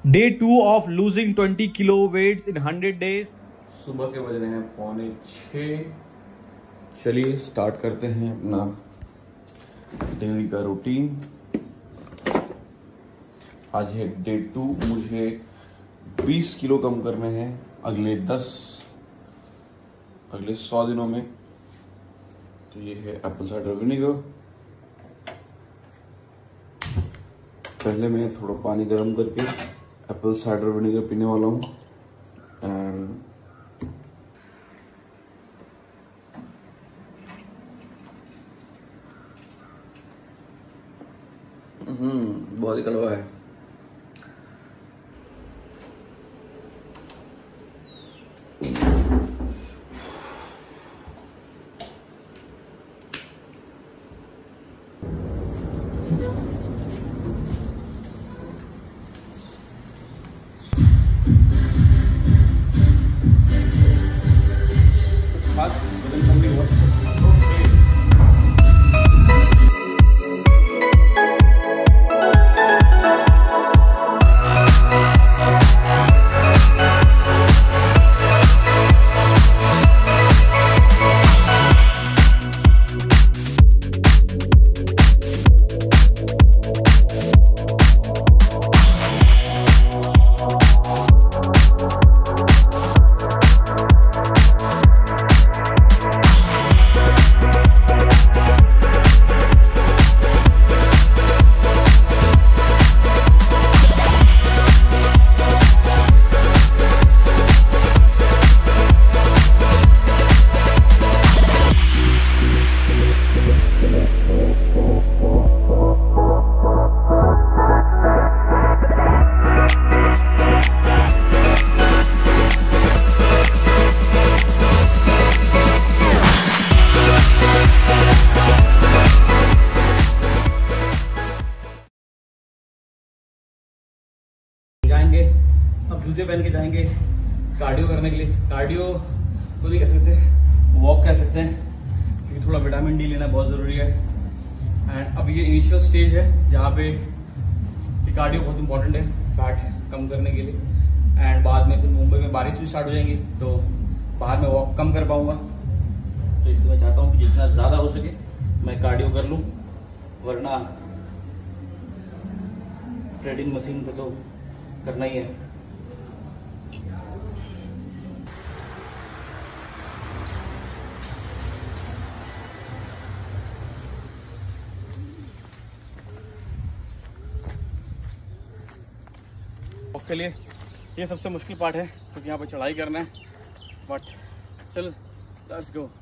Day 2 of losing 20 kilo weights in 100 days. सुबह के बज रहे हैं 5:45। चलिए स्टार्ट करते हैं अपना डेली का रूटीन। आज है डे 2। मुझे 20 किलो कम करने हैं अगले 100 दिनों में। तो ये है एप्पल साइडर विनेगर। पहले मैं थोड़ा पानी गर्म करके एप्पल साइडर विनेगर पीने वाला हूँ। एंड बहुत ही कड़वा है। जाएंगे अब जूते पहन के जाएंगे कार्डियो करने के लिए। कार्डियो तो नहीं कह सकते, वॉक कह सकते हैं, क्योंकि थोड़ा विटामिन डी लेना बहुत ज़रूरी है। एंड अब ये इनिशियल स्टेज है जहाँ पे कार्डियो बहुत इंपॉर्टेंट है फैट कम करने के लिए। एंड बाद में फिर मुंबई में बारिश भी स्टार्ट हो जाएंगी तो बाहर में वॉक कम कर पाऊंगा। तो इसलिए मैं चाहता हूँ कि जितना ज़्यादा हो सके मैं कार्डियो कर लूँ, वरना ट्रेडिंग मशीन पे तो करना ही है। वॉक के लिए ये सबसे मुश्किल पार्ट है क्योंकि यहाँ पे चढ़ाई करना है, बट स्टिल लेट्स गो।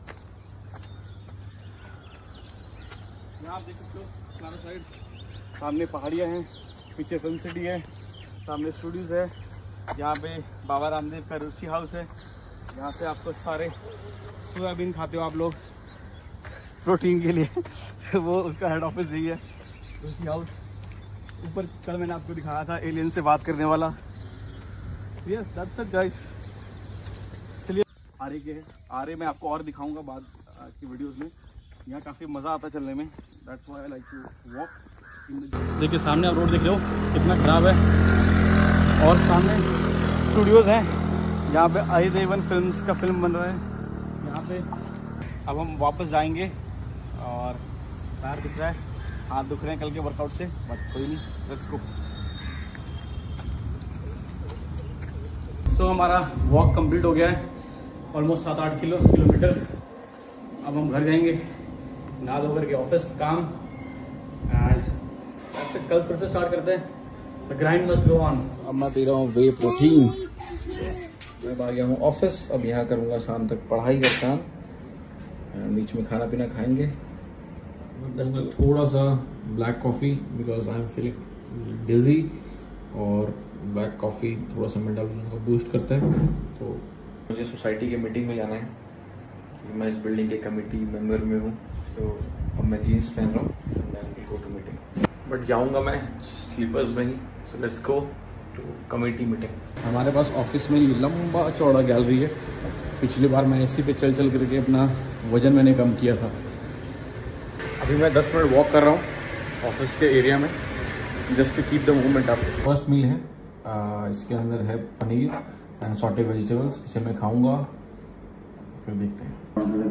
यहाँ आप देख सकते हो चारों साइड सामने पहाड़ियाँ हैं, पीछे फिल्म सिटी है, सामने स्टूडियोज है, यहाँ पे बाबा रामदेव का रुचि हाउस है। यहाँ से आपको सारे सोयाबीन खाते हो आप लोग प्रोटीन के लिए वो उसका हेड ऑफिस यही है, रुचि हाउस। ऊपर कल मैंने आपको दिखाया था एलियन से बात करने वाला। Yes that's it guys. चलिए आरे के आरे मैं आपको और दिखाऊंगा बाद की वीडियोस में। यहाँ काफ़ी मज़ा आता है चलने में, that's why I like to walk. देखिए सामने आप रोड देख रहे हो कितना खराब है, और सामने स्टूडियोज हैं जहाँ पे अजय देवगन फिल्म्स का फिल्म बन रहा है। यहाँ पे अब हम वापस जाएंगे और पैर दिख रहा है, हाथ दुख रहे हैं कल के वर्कआउट से, बट कोई नहीं, लेट्स गो। सो हमारा वॉक कंप्लीट हो गया है, ऑलमोस्ट 7-8 किलोमीटर। अब हम घर जाएंगे, नहा धो करके ऑफिस काम, एंड कल फिर से स्टार्ट करते हैं। The grind must go on। अब मैं पी रहा हूँ वे प्रोटीन। मैं आ गया हूँ ऑफिस, अब यहाँ करूँगा शाम तक पढ़ाई का काम, बीच में खाना पीना खाएंगे। थोड़ा सा black coffee because I am feeling dizzy, और ब्लैक कॉफ़ी थोड़ा सा मेंटल को बूस्ट करता है। तो मुझे सोसाइटी के मीटिंग में जाना है, मैं इस बिल्डिंग के कमेटी मेंबर में हूँ। तो अब मैं जीन्स पहन रहा हूँ, गो टू मीटिंग, बट जाऊँगा मैं स्लीपर्स में ही। So let's go to committee meeting. हमारे पास ऑफिस में लंबा चौड़ा गैलरी है। पिछली बार मैं इसी पे चल करके अपना वजन मैंने कम किया था। अभी मैं 10 मिनट वॉक कर रहा हूँ ऑफिस के एरिया में, just to keep the movement up. First meal है इसके अंदर है पनीर एंड सॉटेड वेजिटेबल्स। इसे मैं खाऊंगा, फिर देखते हैं।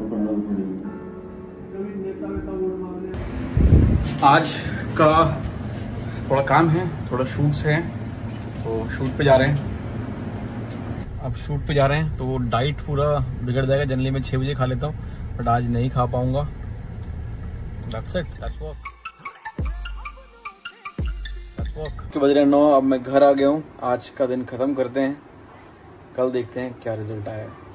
आज का थोड़ा काम है, थोड़ा शूट्स हैं, तो शूट पे जा रहे हैं। अब शूट पे जा रहे हैं तो डाइट पूरा बिगड़ जाएगा। जनरली मैं 6 बजे खा लेता हूँ, बट आज नहीं खा पाऊंगा। That's it, that's work. के बज रहे 9। अब मैं घर आ गया हूँ। आज का दिन खत्म करते हैं, कल देखते हैं क्या रिजल्ट आया है।